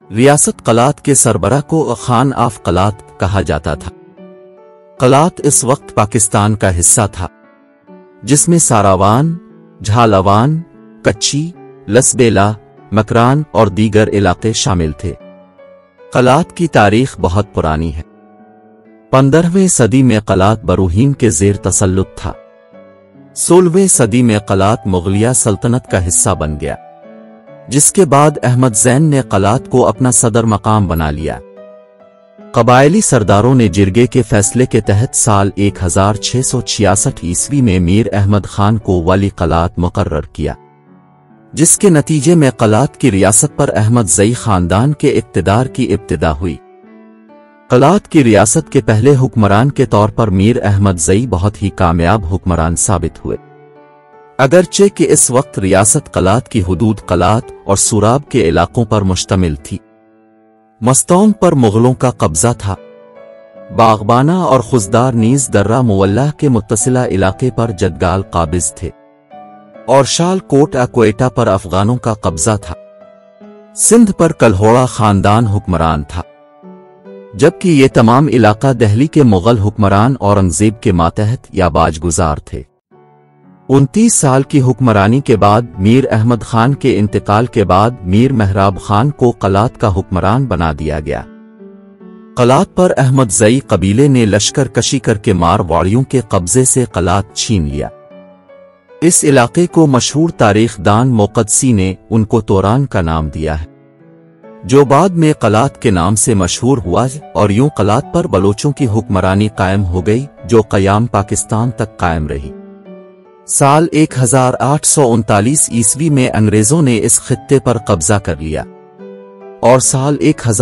ریاست قلات کے سربراہ کو خان آف قلات کہا جاتا تھا۔ قلات اس وقت پاکستان کا حصہ تھا، جس میں ساراوان، جھالاوان، کچی، لسبیلا، مکران اور دیگر علاقے شامل تھے۔ قلات کی تاریخ بہت پرانی ہے۔ 15ویں صدی میں قلات بروہیم کے زیر تسلط تھا۔ 16ویں صدی میں قلات مغلیہ سلطنت کا حصہ بن گیا، جس کے بعد احمد زین نے قلات کو اپنا صدر مقام بنا لیا۔ قبائلی سرداروں نے جرگے کے فیصلے کے تحت سال 1666 عیسوی میں میر احمد خان کو والی قلات مقرر کیا، جس کے نتیجے میں قلات کی ریاست پر احمد زئی خاندان کے اقتدار کی ابتدا ہوئی۔ قلات کی ریاست کے پہلے حکمران کے طور پر میر احمد زئی بہت ہی کامیاب حکمران ثابت ہوئے، اگرچہ کہ اس وقت ریاست قلات کی حدود قلات اور سوراب کے علاقوں پر مشتمل تھی۔ مستون پر مغلوں کا قبضہ تھا۔ باغبانہ اور خزدار نیز درہ مولہ کے متصلہ علاقے پر جدگال قابض تھے، اور شال کوٹ کوئٹہ پر افغانوں کا قبضہ تھا۔ سندھ پر کلہوڑا خاندان حکمران تھا، جبکہ یہ تمام علاقہ دہلی کے مغل حکمران اورنگزیب کے ماتحت یا باج گزار تھے۔ 29 سال کی حکمرانی کے بعد میر احمد خان کے انتقال کے بعد میر مہراب خان کو قلات کا حکمران بنا دیا گیا۔ قلات پر احمد زئی قبیلے نے لشکر کشی کر کے مارواڑیوں کے قبضے سے قلات چھین لیا۔ اس علاقے کو مشہور تاریخ دان مقدسی نے ان کو توران کا نام دیا ہے، جو بعد میں قلات کے نام سے مشہور ہوا، اور یوں قلات پر بلوچوں کی حکمرانی قائم ہو گئی، جو قیام پاکستان تک قائم رہی۔ سال 1839 عیسوی میں انگریزوں نے اس خطے پر قبضہ کر لیا، اور سال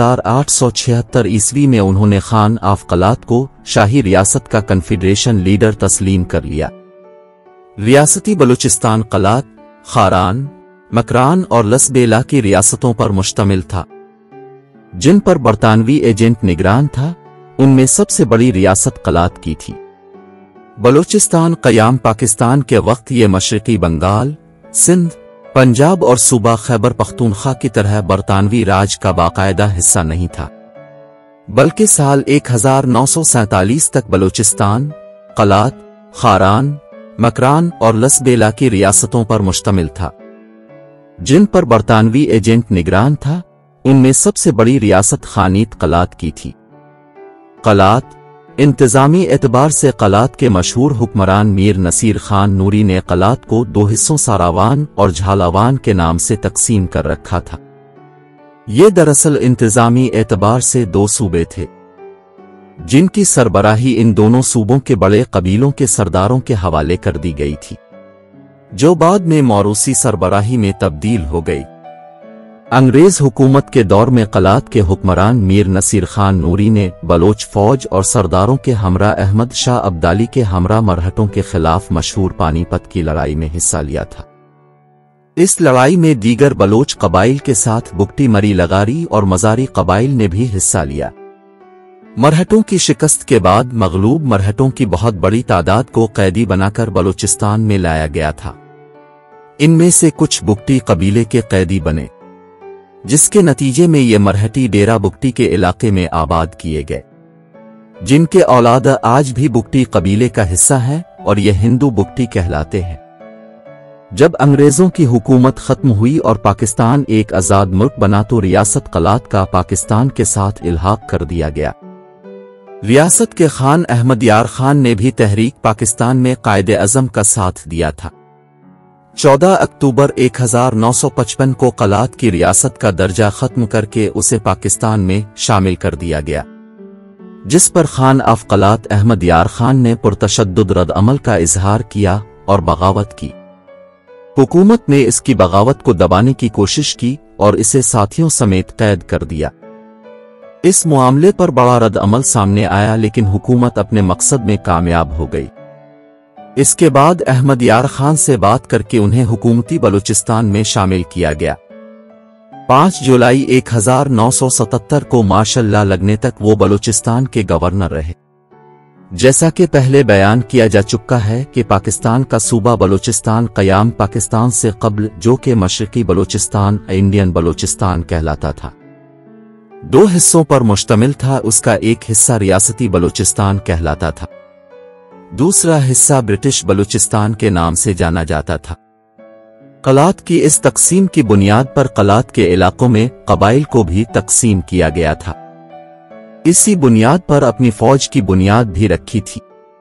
1876 عیسوی میں انہوں نے خان آف قلات کو شاہی ریاست کا کنفیڈریشن لیڈر تسلیم کر لیا۔ ریاستی بلوچستان قلات، خاران، مکران اور لسبیلا کی ریاستوں پر مشتمل تھا، جن پر برطانوی ایجنٹ نگران تھا۔ ان میں سب سے بڑی ریاست قلات کی تھی۔ بلوچستان قیام پاکستان کے وقت یہ مشرقی بنگال، سندھ، پنجاب اور صوبہ خیبر پختونخوا کی طرح برطانوی راج کا باقاعدہ حصہ نہیں تھا، بلکہ سال 1947 تک بلوچستان، قلات، خاران، مکران اور لسبیلا کی ریاستوں پر مشتمل تھا، جن پر برطانوی ایجنٹ نگران تھا۔ ان میں سب سے بڑی ریاست خانیت قلات کی تھی۔ قلات انتظامی اعتبار سے قلات کے مشہور حکمران میر نصیر خان نوری نے قلات کو 2 حصوں ساراوان اور جھالاوان کے نام سے تقسیم کر رکھا تھا۔ یہ دراصل انتظامی اعتبار سے 2 صوبے تھے، جن کی سربراہی ان دونوں صوبوں کے بڑے قبیلوں کے سرداروں کے حوالے کر دی گئی تھی، جو بعد میں موروثی سربراہی میں تبدیل ہو گئی۔ انگریز حکومت کے دور میں قلات کے حکمران میر نصیر خان نوری نے بلوچ فوج اور سرداروں کے ہمراہ احمد شاہ ابدالی کے ہمراہ مرہٹوں کے خلاف مشہور پانی پت کی لڑائی میں حصہ لیا تھا۔ اس لڑائی میں دیگر بلوچ قبائل کے ساتھ بگٹی مری لغاری اور مزاری قبائل نے بھی حصہ لیا۔ مرہٹوں کی شکست کے بعد مغلوب مرہٹوں کی بہت بڑی تعداد کو قیدی بنا کر بلوچستان میں لایا گیا تھا۔ ان میں سے کچھ بگٹی قبیلے کے قیدی بنے، جس کے نتیجے میں یہ مرہٹی ڈیرہ بگٹی کے علاقے میں آباد کیے گئے، جن کے اولاد آج بھی بگٹی قبیلے کا حصہ ہیں اور یہ ہندو بگٹی کہلاتے ہیں۔ جب انگریزوں کی حکومت ختم ہوئی اور پاکستان ایک آزاد ملک بنا تو ریاست قلات کا پاکستان کے ساتھ الحاق کر دیا گیا۔ ریاست کے خان احمد یار خان نے بھی تحریک پاکستان میں قائد اعظم کا ساتھ دیا تھا۔ 14 اکتوبر 1955 کو قلات کی ریاست کا درجہ ختم کر کے اسے پاکستان میں شامل کر دیا گیا، جس پر خان آف قلات احمد یار خان نے پرتشدد رد عمل کا اظہار کیا اور بغاوت کی۔ حکومت نے اس کی بغاوت کو دبانے کی کوشش کی اور اسے ساتھیوں سمیت قید کر دیا۔ اس معاملے پر بڑا رد عمل سامنے آیا، لیکن حکومت اپنے مقصد میں کامیاب ہو گئی۔ اس کے بعد احمد یار خان سے بات کر کے انہیں حکومتی بلوچستان میں شامل کیا گیا۔ 5 جولائی 1977 کو مارشل لا لگنے تک وہ بلوچستان کے گورنر رہے۔ جیسا کہ پہلے بیان کیا جا چکا ہے کہ پاکستان کا صوبہ بلوچستان قیام پاکستان سے قبل، جو کہ مشرقی بلوچستان انڈین بلوچستان کہلاتا تھا، दो हिस्सों पर मुश्तमिल था। उसका एक हिस्सा रियासती बलूचिस्तान कहलाता था, दूसरा हिस्सा ब्रिटिश बलूचिस्तान के नाम से जाना जाता था। कलात की इस तकसीम की बुनियाद पर कलात के इलाकों में कबाइल को भी तकसीम किया गया था। इसी बुनियाद पर अपनी फौज की बुनियाद भी रखी थी।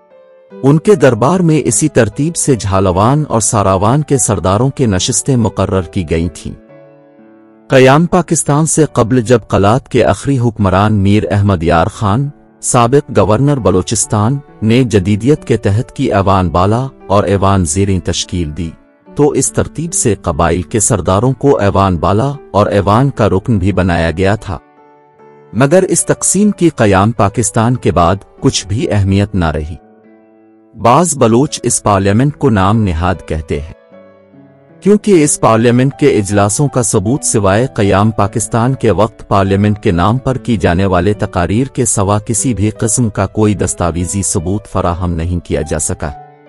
उनके दरबार में इसी तरतीब से झालवान और सारावान के सरदारों के नशिस्तें मुकर्रर की गई थीं। क़याम पाकिस्तान से क़ब्ल जब कलात के आखिरी हुक्मरान मीर अहमद यार खान, साबिक गवर्नर बलूचिस्तान, ने जदीदियत के तहत की ऐवान बाला और ऐवान ज़ेरें तश्कील दी, तो इस तरतीब से कबाइल के सरदारों को ऐवान बाला और ऐवान का रुकन भी बनाया गया था। मगर इस तकसीम की क़याम पाकिस्तान के बाद कुछ भी अहमियत न रही। बाज़ बलोच इस पार्लियामेंट को नाम निहाद कहते हैं, क्योंकि इस पार्लियामेंट के इजलासों का सबूत सिवाय क़याम पाकिस्तान के वक्त पार्लियामेंट के नाम पर की जाने वाले तकारीर के सवा किसी भी किस्म का कोई दस्तावेजी सबूत फराहम नहीं किया जा सका।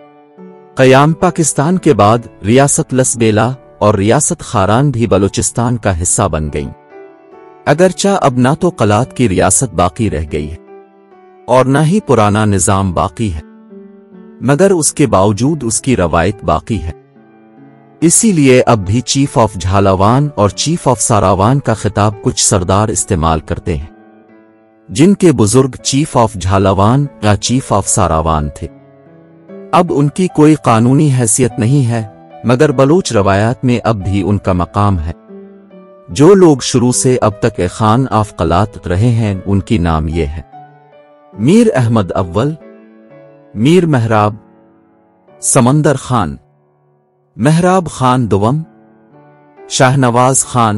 क़याम पाकिस्तान के बाद रियासत लसबेला और रियासत खारान भी बलूचिस्तान का हिस्सा बन गईं। अगरचा अब ना तो कलात की रियासत बाकी रह गई है और न ही पुराना निज़ाम बाकी है, मगर उसके बावजूद उसकी रवायत बाकी है। इसीलिए अब भी चीफ ऑफ झालावान और चीफ ऑफ सारावान का खिताब कुछ सरदार इस्तेमाल करते हैं, जिनके बुजुर्ग चीफ ऑफ झालावान या चीफ ऑफ सारावान थे। अब उनकी कोई कानूनी हैसियत नहीं है, मगर बलूच रवायात में अब भी उनका मकाम है। जो लोग शुरू से अब तक खान ऑफ कलात रहे हैं, उनकी नाम ये है: मीर अहमद अव्वल, मीर महराब, समंदर खान, महराब खान दुवम, शाहनवाज खान,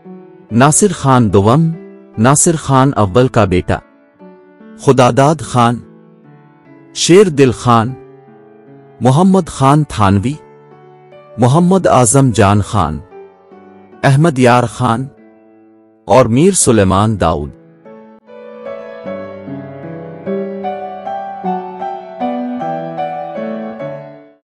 नासिर खान दुवम, नासिर खान अव्वल का बेटा, खुदादाद खान, शेर दिल खान, मोहम्मद खान थानवी, मोहम्मद आजम जान खान, अहमद यार खान और मीर सुलेमान दाऊद।